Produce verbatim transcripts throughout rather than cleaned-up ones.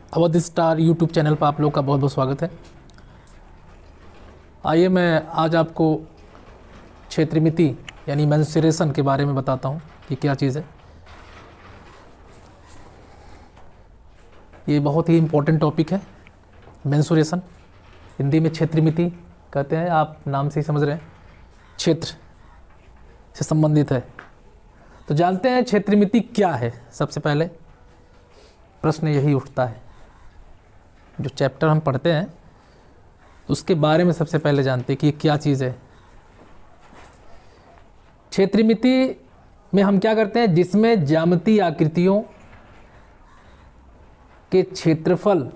Awadh star YouTube channel पर आप लोग का बहुत बहुत स्वागत है। आइए मैं आज आपको क्षेत्रमिति यानी मेंस्ट्रुएशन के बारे में बताता हूँ कि क्या चीज़ है। ये बहुत ही इम्पोर्टेंट टॉपिक है मेंस्ट्रुएशन। हिंदी में क्षेत्रमिति कहते हैं, आप नाम से ही समझ रहे हैं, क्षेत्र से संबंधित है। तो जानते हैं क्षेत्रमिति क्या है। सबसे पहले प्रश्न यही उठता है, जो चैप्टर हम पढ़ते हैं उसके बारे में सबसे पहले जानते हैं कि ये क्या चीज़ है। क्षेत्रमिति में हम क्या करते हैं, जिसमें ज्यामितीय आकृतियों के क्षेत्रफल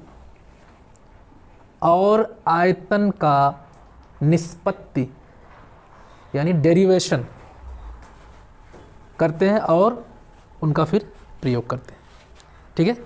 और आयतन का निष्पत्ति यानी डेरिवेशन करते हैं और उनका फिर प्रयोग करते हैं। ठीक है,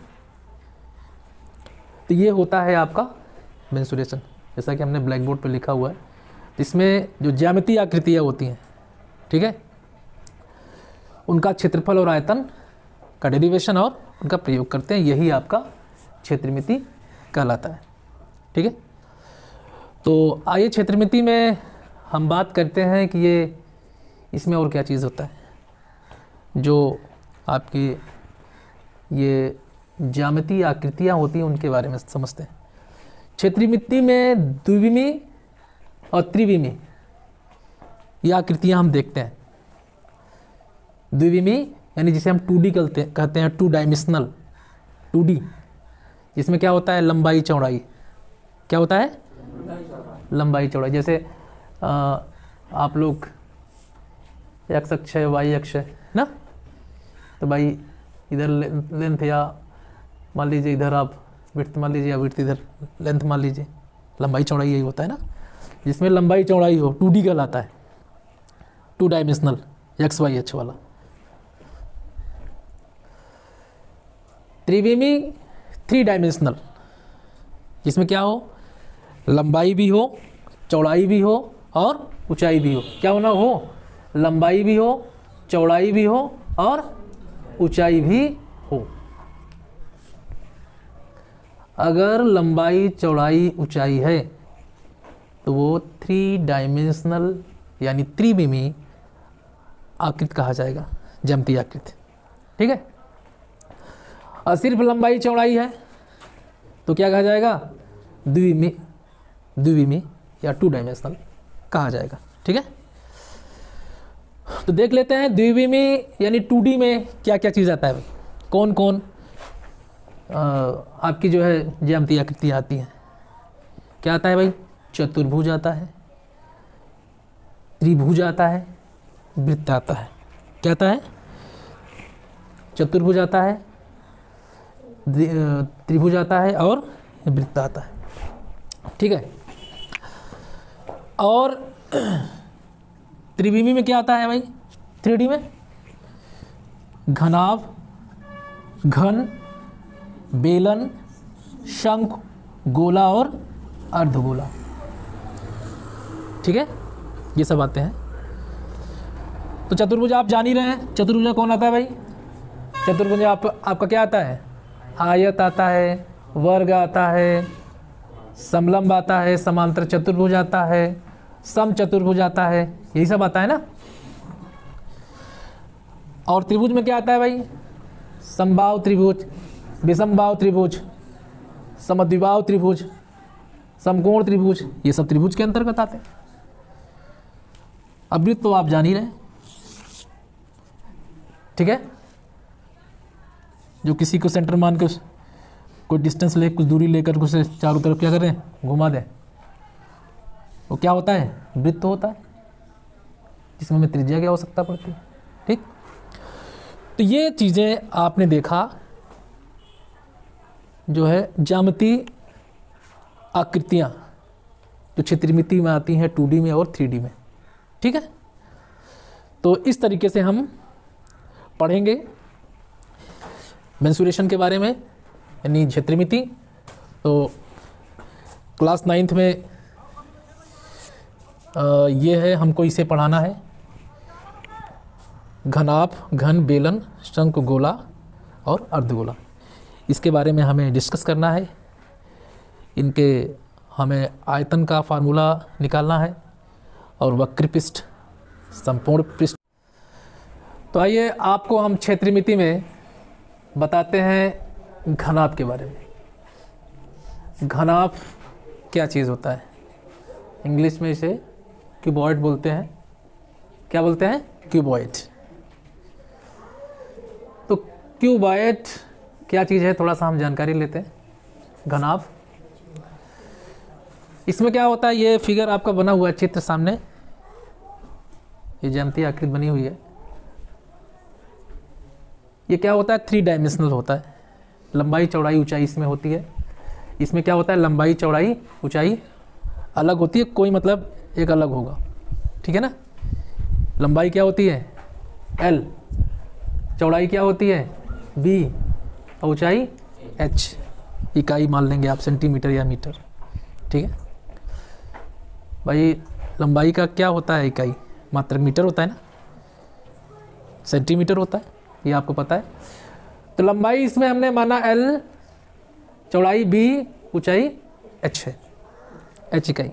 तो ये होता है आपका मेंस्ट्रुएशन, जैसा कि हमने ब्लैक बोर्ड पर लिखा हुआ है। इसमें जो ज्यामितीय आकृतियाँ होती हैं, ठीक है, उनका क्षेत्रफल और आयतन का डेरिवेशन और उनका प्रयोग करते हैं, यही आपका क्षेत्रमिति कहलाता है। ठीक है, तो आइए क्षेत्रमिति में हम बात करते हैं कि ये इसमें और क्या चीज़ होता है जो आपकी ये ज्यामितीय आकृतियाँ होती हैं उनके बारे में समझते हैं। क्षेत्रमिति में द्विविमी और त्रिविमी ये आकृतियाँ हम देखते हैं। द्विविमी यानी जिसे हम टू डी कहते कहते हैं, टू डायमेंशनल, टू डी, जिसमें क्या होता है, लंबाई चौड़ाई। क्या होता है, लंबाई चौड़ाई। जैसे आ, आप लोग एक्स अक्ष है, वाई अक्ष है ना, तो भाई इधर लेंथ या मान लीजिए इधर आप विड्थ मान लीजिए या विड्थ इधर लेंथ मान लीजिए, लंबाई चौड़ाई यही होता है ना। जिसमें लंबाई चौड़ाई हो, टू डी कहलाता है, टू डायमेंशनल एक्स वाई अक्ष वाला। त्रिविमी थ्री डायमेंशनल, जिसमें क्या हो, लंबाई भी हो, चौड़ाई भी हो और ऊंचाई भी हो। क्या होना हो, लंबाई भी हो, चौड़ाई भी हो और ऊंचाई भी हो। अगर लंबाई चौड़ाई ऊंचाई है तो वो थ्री डायमेंशनल यानी त्रिविमी आकृति कहा जाएगा, ज्यामितीय आकृति। ठीक है, और सिर्फ लंबाई चौड़ाई है तो क्या कहा जाएगा, द्विविमी, द्विविमी या टू डायमेंशनल कहा जाएगा। ठीक है, तो देख लेते हैं द्विविमी यानी टू डी में क्या क्या चीज़ आता है भाई, कौन कौन आ, आपकी जो है ज्यामितीय आकृति आती हैं। क्या आता है भाई, चतुर्भुज आता है, त्रिभुज आता है, वृत्त आता है। क्या आता है, चतुर्भुज आता है, त्रिभुज आता है और वृत्त आता है। ठीक है, और त्रिविमी में क्या आता है भाई, थ्री डी में घनाभ, घन, बेलन, शंख, गोला और अर्धगोला। ठीक है, ये सब आते हैं। तो चतुर्भुज आप जान ही रहे हैं, चतुर्भुज में कौन आता है भाई, चतुर्भुज में आप आपका क्या आता है, आयत आता है, वर्ग आता है, समलंब आता है, समांतर चतुर्भुज आता है, सम चतुर्भुज आता है, यही सब आता है ना। और त्रिभुज में क्या आता है भाई, समबाहु त्रिभुज, विषमबाहु त्रिभुज, समद्विबाहु त्रिभुज, समकोण त्रिभुज, ये सब त्रिभुज के अंतर्गत आते हैं। अब वृत्त तो आप जान ही रहे। ठीक है, जो किसी को सेंटर मान के कोई डिस्टेंस ले, कुछ दूरी लेकर उसे चारों तरफ क्या करें, घुमा दें, वो क्या होता है, वृत्त होता है, जिसमें हमें त्रिज्या की आवश्यकता पड़ती है। ठीक, तो ये चीज़ें आपने देखा जो है ज्यामितीय आकृतियाँ जो क्षेत्रमिति में आती हैं, टू डी में और थ्री डी में। ठीक है, तो इस तरीके से हम पढ़ेंगे मेंस्ट्रुएशन के बारे में यानी क्षेत्रमिति। तो क्लास नाइन्थ में आ, ये है, हमको इसे पढ़ाना है, घनाभ, घन, बेलन, शंख, गोला और अर्धगोला। इसके बारे में हमें डिस्कस करना है। इनके हमें आयतन का फार्मूला निकालना है और वक्र पृष्ठ, संपूर्ण पृष्ठ। तो आइए आपको हम क्षेत्रमिति में बताते हैं घनाभ के बारे में। घनाभ क्या चीज़ होता है? इंग्लिश में इसे क्यूबॉइड बोलते हैं। क्या बोलते हैं? क्यूबॉइड। तो क्यूबॉइड क्या चीज़ है, थोड़ा सा हम जानकारी लेते हैं। घनाभ, इसमें क्या होता है, ये फिगर आपका बना हुआ है चित्र सामने, ये ज्यामितीय आकृति बनी हुई है। ये क्या होता है? थ्री डायमेंशनल होता है। लंबाई चौड़ाई ऊंचाई इसमें होती है। इसमें क्या होता है? लंबाई चौड़ाई ऊंचाई अलग होती है, कोई मतलब एक अलग होगा, ठीक है ना। लंबाई क्या होती है? एल, चौड़ाई क्या होती है? बी, और ऊंचाई एच। इकाई मान लेंगे आप सेंटीमीटर या मीटर, ठीक है भाई। लंबाई का क्या होता है इकाई? मात्रक मीटर होता है ना, सेंटीमीटर होता है, ये आपको पता है। तो लंबाई इसमें हमने माना एल, चौड़ाई बी, ऊंचाई एच है, एच इकाई।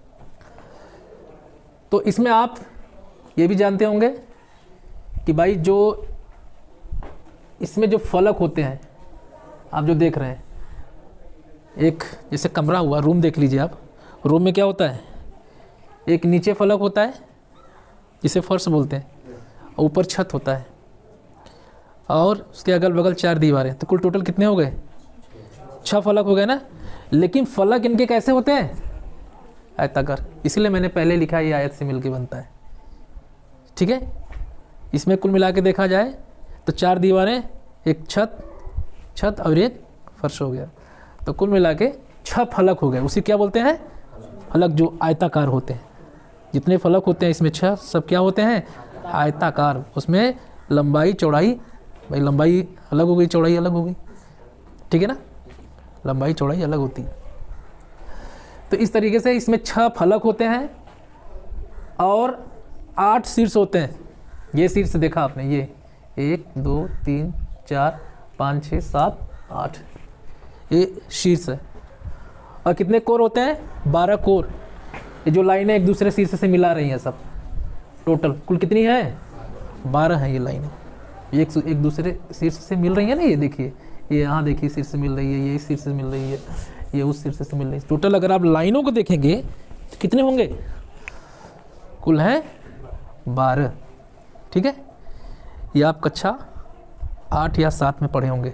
तो इसमें आप ये भी जानते होंगे कि भाई जो इसमें जो फलक होते हैं, आप जो देख रहे हैं, एक जैसे कमरा हुआ, रूम देख लीजिए आप। रूम में क्या होता है? एक नीचे फलक होता है जिसे फर्श बोलते हैं, और ऊपर छत होता है, और उसके अगल बगल चार दीवारें। तो कुल टोटल कितने हो गए? छह फलक हो गए ना। लेकिन फलक इनके कैसे होते हैं? आयताकार। इसलिए मैंने पहले लिखा ये आयत से मिलके बनता है, ठीक है। इसमें कुल मिला के देखा जाए तो चार दीवारें, एक छत छत और एक फर्श हो गया। तो कुल मिला के छह फलक हो गए। उसी क्या बोलते हैं? फलक, जो आयताकार होते हैं। जितने फलक होते हैं इसमें छह, सब क्या होते हैं? आयताकार। उसमें लंबाई चौड़ाई, भाई लंबाई अलग हो गई, चौड़ाई अलग हो गई, ठीक है ना। लंबाई चौड़ाई अलग होती है। तो इस तरीके से इसमें छह फलक होते हैं और आठ शीर्ष होते हैं। ये शीर्ष देखा आपने, ये एक दो तीन चार पाँच छः सात आठ, ये शीर्ष है। और कितने कोर होते हैं? बारह कोर। ये जो लाइनें एक दूसरे शीर्ष से मिला रही हैं, सब टोटल कुल कितनी है? बारह है ये लाइनें, एक एक दूसरे शीर्ष से मिल रही है ना। ये देखिए, ये यहाँ देखिए शीर्ष से मिल रही है, ये इस शीर्ष से मिल रही है, ये उस शीर्ष से मिल रही है। टोटल अगर आप लाइनों को देखेंगे तो कितने होंगे? कुल हैं बारह, ठीक है। ये आप कक्षा आठ या सात में पढ़े होंगे।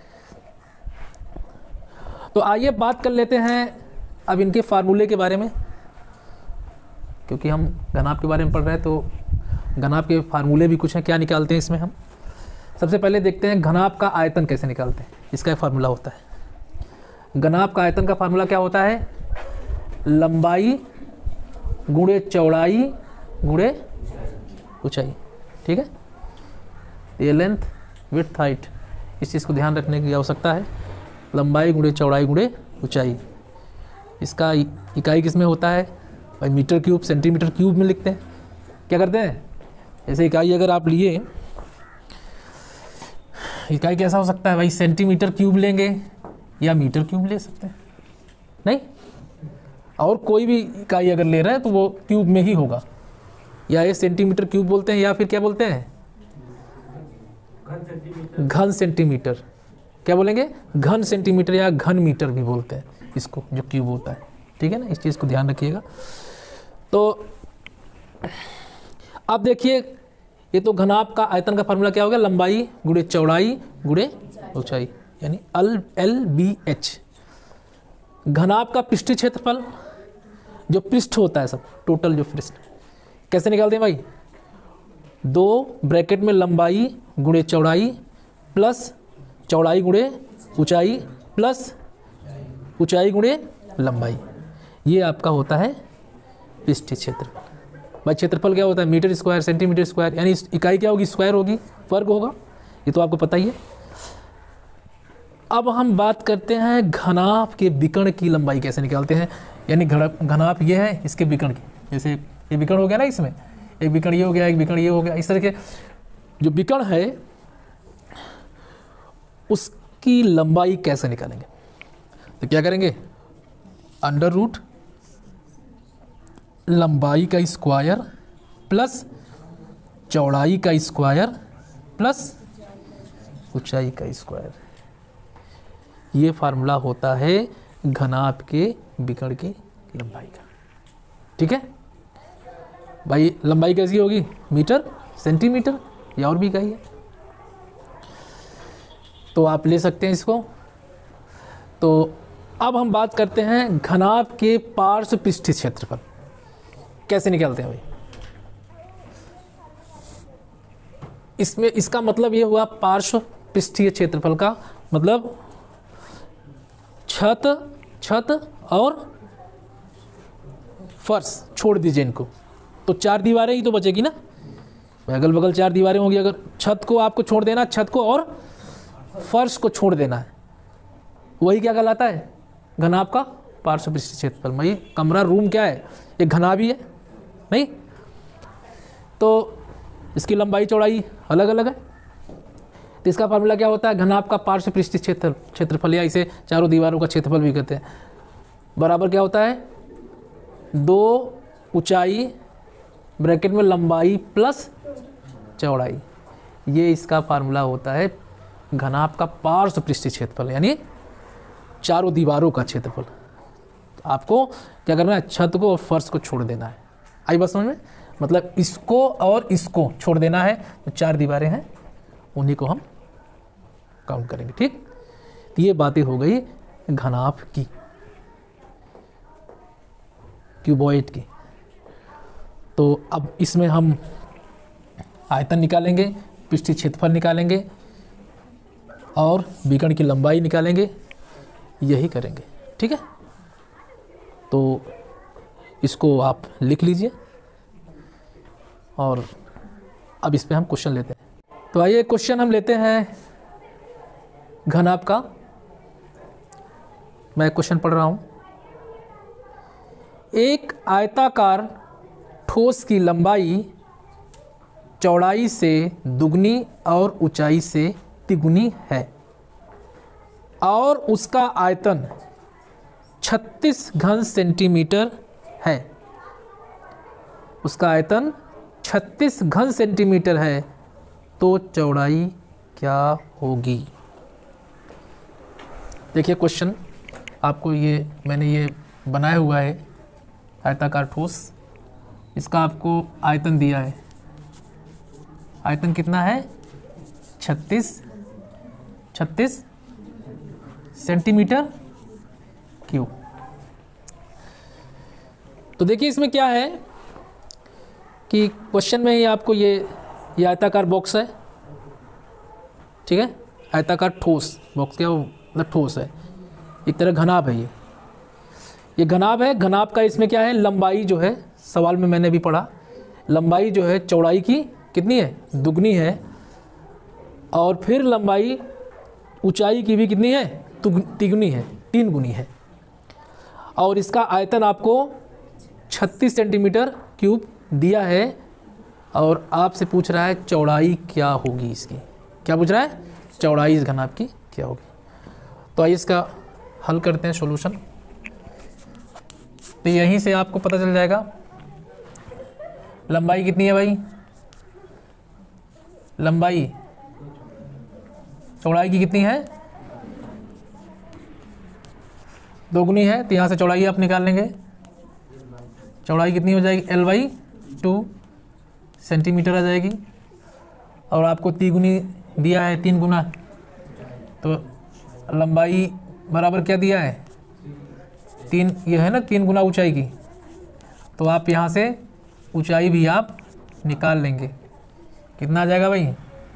तो आइए बात कर लेते हैं अब इनके फार्मूले के बारे में, क्योंकि हम घनाभ के बारे में पढ़ रहे हैं। तो घनाभ के फार्मूले भी कुछ हैं, क्या निकालते हैं इसमें हम। सबसे पहले देखते हैं घनाभ का आयतन कैसे निकालते हैं। इसका एक फार्मूला होता है। घनाभ का आयतन का फार्मूला क्या होता है? लंबाई गुणे चौड़ाई गुणे ऊंचाई, ठीक है। ये लेंथ, विड्थ, हाइट, इस चीज़ को ध्यान रखने की आवश्यकता है। लंबाई गुणे चौड़ाई गुणे ऊंचाई। इसका इकाई किस में होता है? भाई मीटर क्यूब, सेंटीमीटर क्यूब में लिखते हैं। क्या करते हैं? जैसे इकाई अगर आप लिए, इकाई कैसा हो सकता है भाई? सेंटीमीटर क्यूब लेंगे या मीटर क्यूब ले सकते हैं, नहीं। और कोई भी इकाई अगर ले रहे हैं तो वो क्यूब में ही होगा। या ये सेंटीमीटर क्यूब बोलते हैं, या फिर क्या बोलते हैं? घन सेंटीमीटर। क्या बोलेंगे? घन सेंटीमीटर या घन मीटर भी बोलते हैं इसको, जो क्यूब होता है, ठीक है ना। इस चीज़ को ध्यान रखिएगा। तो अब देखिए, ये तो घनाभ का आयतन का फार्मूला क्या होगा? लंबाई गुणे चौड़ाई गुणे ऊंचाई, यानी एल एल बी एच। घनाभ का पृष्ठीय क्षेत्रफल, जो पृष्ठ होता है सब टोटल, जो पृष्ठ, कैसे निकालते हैं भाई? दो ब्रैकेट में लंबाई गुणे चौड़ाई प्लस चौड़ाई गुणे ऊंचाई प्लस ऊंचाई गुणे लंबाई, ये आपका होता है पृष्ठीय क्षेत्रफल। भाई क्षेत्रफल क्या होता है? मीटर स्क्वायर, सेंटीमीटर स्क्वायर, यानी इकाई क्या होगी? स्क्वायर होगी, वर्ग होगा, ये तो आपको पता ही है। अब हम बात करते हैं घनाभ के विकर्ण की लंबाई कैसे निकालते हैं। यानी घनाभ ये है, इसके विकर्ण की, जैसे ये विकर्ण हो गया ना, इसमें एक विकर्ण ये हो गया, एक विकर्ण ये हो गया। इस तरह के जो विकर्ण है उसके इसकी लंबाई कैसे निकालेंगे? तो क्या करेंगे, अंडर रूट लंबाई का स्क्वायर प्लस चौड़ाई का स्क्वायर प्लस ऊंचाई का स्क्वायर, ये फार्मूला होता है घनाभ के विकर्ण की लंबाई का। ठीक है भाई, लंबाई कैसी होगी, मीटर सेंटीमीटर या और भी इकाई है, तो आप ले सकते हैं इसको। तो अब हम बात करते हैं घनाभ के पार्श्व पृष्ठीय क्षेत्रफल कैसे निकालते हैं भाई। इसमें इसका मतलब ये हुआ पार्श्व पृष्ठीय क्षेत्रफल का मतलब छत छत और फर्श छोड़ दीजिए इनको, तो चार दीवारें ही तो बचेगी ना, अगल बगल चार दीवारें होंगी। अगर छत को आपको छोड़ देना, छत को और फर्श को छोड़ देना है, वही क्या कहलाता है, घनाभ का पार्श्व पृष्ठीय क्षेत्रफल। भाई कमरा रूम क्या है, एक घनाभ ही है नहीं, तो इसकी लंबाई चौड़ाई अलग अलग है। तो इसका फार्मूला क्या होता है, घनाभ का पार्श्व पृष्ठीय क्षेत्र क्षेत्रफल, या इसे चारों दीवारों का क्षेत्रफल भी कहते हैं, बराबर क्या होता है, दो ऊंचाई ब्रैकेट में लंबाई प्लस चौड़ाई, ये इसका फार्मूला होता है घनाभ का पार्श्व पृष्ठीय क्षेत्रफल, यानी चारों दीवारों का क्षेत्रफल। तो आपको क्या करना है, छत को और फर्श को छोड़ देना है। आई बात समझ में, मतलब इसको और इसको छोड़ देना है, तो चार दीवारें हैं उन्हीं को हम काउंट करेंगे। ठीक, तो ये बातें हो गई घनाभ की, क्यूबॉइड की। तो अब इसमें हम आयतन निकालेंगे, पृष्ठीय क्षेत्रफल निकालेंगे और विकर्ण की लंबाई निकालेंगे, यही करेंगे। ठीक है, तो इसको आप लिख लीजिए और अब इस पे हम क्वेश्चन लेते हैं। तो आइए क्वेश्चन हम लेते हैं घनाभ का। मैं क्वेश्चन पढ़ रहा हूं, एक आयताकार ठोस की लंबाई चौड़ाई से दुगनी और ऊंचाई से तिगुनी है और उसका आयतन छत्तीस घन सेंटीमीटर है। उसका आयतन छत्तीस घन सेंटीमीटर है, तो चौड़ाई क्या होगी। देखिए क्वेश्चन आपको, ये मैंने ये बनाया हुआ है आयताकार ठोस, इसका आपको आयतन दिया है। आयतन कितना है, छत्तीस छत्तीस सेंटीमीटर क्यूब। तो देखिए इसमें क्या है कि क्वेश्चन में ही आपको ये ये आयताकार बॉक्स है, ठीक है, आयताकार ठोस बॉक्स, क्या मतलब ठोस है, एक तरह घनाभ है, ये ये घनाभ है। घनाभ का इसमें क्या है, लंबाई जो है, सवाल में मैंने भी पढ़ा, लंबाई जो है चौड़ाई की कितनी है, दुगनी है, और फिर लंबाई ऊंचाई की भी कितनी है, तिगुनी है, तीन गुनी है, और इसका आयतन आपको छत्तीस सेंटीमीटर क्यूब दिया है, और आपसे पूछ रहा है चौड़ाई क्या होगी इसकी, क्या पूछ रहा है, चौड़ाई इस घनाभ की क्या होगी। तो आइए इसका हल करते हैं, सॉल्यूशन। तो यहीं से आपको पता चल जाएगा लंबाई कितनी है भाई, लंबाई चौड़ाई की कितनी है, दोगुनी है, तो यहाँ से चौड़ाई आप निकाल लेंगे। चौड़ाई कितनी हो जाएगी, एल बाई टू सेंटीमीटर आ जाएगी, और आपको तिगुनी दिया है, तीन गुना, तो लंबाई बराबर क्या दिया है, तीन, ये है ना तीन गुना ऊंचाई की, तो आप यहाँ से ऊंचाई भी आप निकाल लेंगे। कितना आ जाएगा भाई,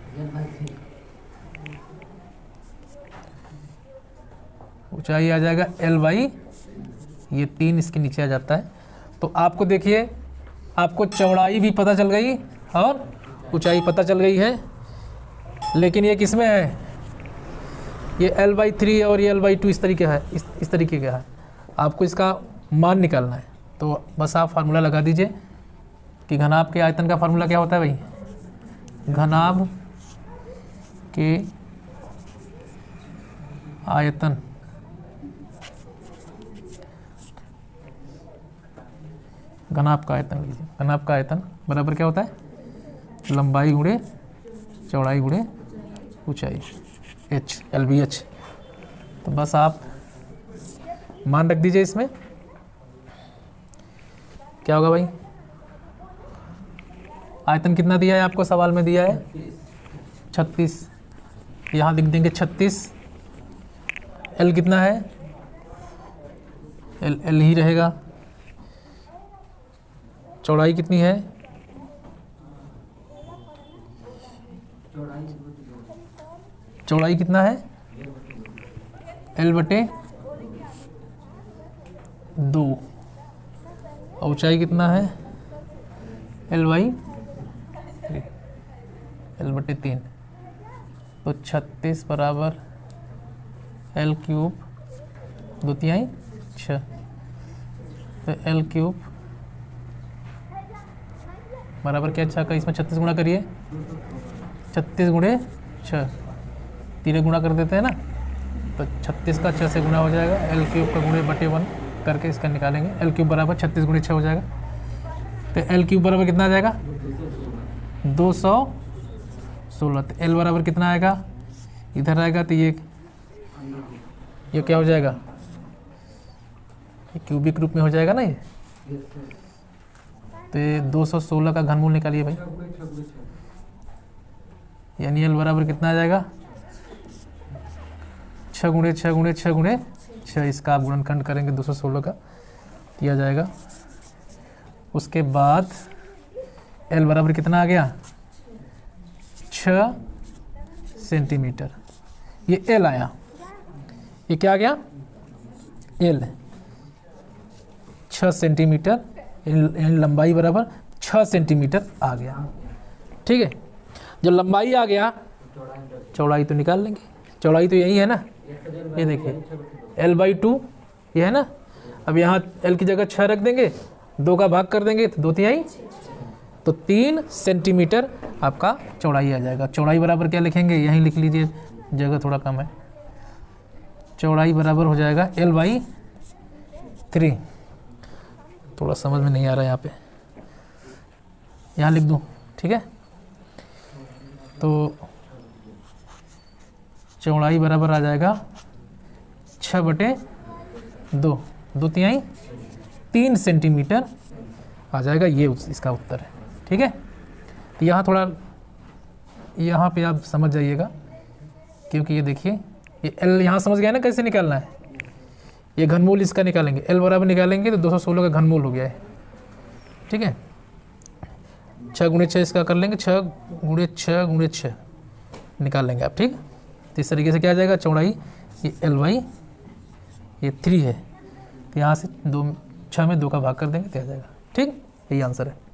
ऊंचाई आ जाएगा एल बाई, ये तीन इसके नीचे आ जाता है। तो आपको देखिए, आपको चौड़ाई भी पता चल गई और ऊंचाई पता चल गई है, लेकिन ये किस में है, ये एल बाई थ्री और ये एल बाई टू इस तरीके है, इस इस तरीके का है। आपको इसका मान निकालना है, तो बस आप फार्मूला लगा दीजिए कि घनाभ के आयतन का फार्मूला क्या होता है भाई, घनाभ के आयतन घनाभ का आयतन लीजिए। घनाभ का आयतन बराबर क्या होता है, लंबाई गुणे चौड़ाई गुणे ऊंचाई, एच, एल बी एच। तो बस आप मान रख दीजिए। इसमें क्या होगा भाई, आयतन कितना दिया है आपको, सवाल में दिया है छत्तीस, यहाँ लिख देंगे छत्तीस। एल कितना है, एल एल ही रहेगा। चौड़ाई कितनी है, चौड़ाई कितना है, एल बटे दो। ऊंचाई कितना है, एल बाई एल बटे तीन। तो छत्तीस बराबर एल क्यूब दो तिहाई छः, तो एल क्यूब बराबर क्या, छः का इसमें छत्तीस गुणा करिए, छत्तीस गुणे छः, तीन गुणा कर देते हैं ना, तो छत्तीस का छः से गुणा हो जाएगा। एल क्यूब का गुणे बटे वन करके इसका निकालेंगे। एल क्यूब बराबर छत्तीस गुणे छः हो जाएगा। तो एल क्यूब बराबर कितना आ जाएगा, दो सौ सोलह। तो एल बराबर कितना आएगा, इधर आएगा तो ये ये क्या हो जाएगा, ये क्यूबिक रूप में हो जाएगा ना ये। तो ये दो सौ सोलह का घनमूल निकालिए भाई, यानी एल बराबर कितना आ जाएगा, छः गुणे छः गुणे छः गुणे छः। इसका आप गुणनखंड करेंगे दो सौ सोलह का, दिया जाएगा। उसके बाद एल बराबर कितना आ गया, छः सेंटीमीटर। ये एल आया, ये क्या आ गया, एल छः सेंटीमीटर, यानी लंबाई बराबर छः सेंटीमीटर आ गया। ठीक है, जब लंबाई आ गया चौड़ाई तो निकाल लेंगे। चौड़ाई तो यही है ना, ये देखिए एल बाई टू ये है ना। अब यहाँ एल की जगह छः रख देंगे, दो का भाग कर देंगे तो दो तिहाई, तो तीन सेंटीमीटर आपका चौड़ाई आ जाएगा। चौड़ाई बराबर क्या लिखेंगे, यहीं लिख लीजिए, जगह थोड़ा कम है। चौड़ाई बराबर हो जाएगा एल बाई थ्री। थोड़ा समझ में नहीं आ रहा है यहाँ पे, यहाँ लिख दूँ, ठीक है। तो चौड़ाई बराबर आ जाएगा छः बटे दो, दो तिहाई तीन सेंटीमीटर आ जाएगा। ये इसका उत्तर है, ठीक है। तो यहाँ थोड़ा यहाँ पे आप समझ जाइएगा, क्योंकि ये देखिए ये एल यहाँ समझ गया ना कैसे निकालना है। ये घनमूल इसका निकालेंगे, एल बराबर निकालेंगे तो दो सौ सोलह का घनमूल हो गया है, ठीक है। छः गुणे छः इसका कर लेंगे, छः गुणे छः गुणे छः निकाल लेंगे आप, ठीक। तो इस तरीके से क्या आ जाएगा, चौड़ाई ये एल वाई ये थ्री है, तो यहाँ से दो छः में दो का भाग कर देंगे तो आ जाएगा, ठीक। यही आंसर है।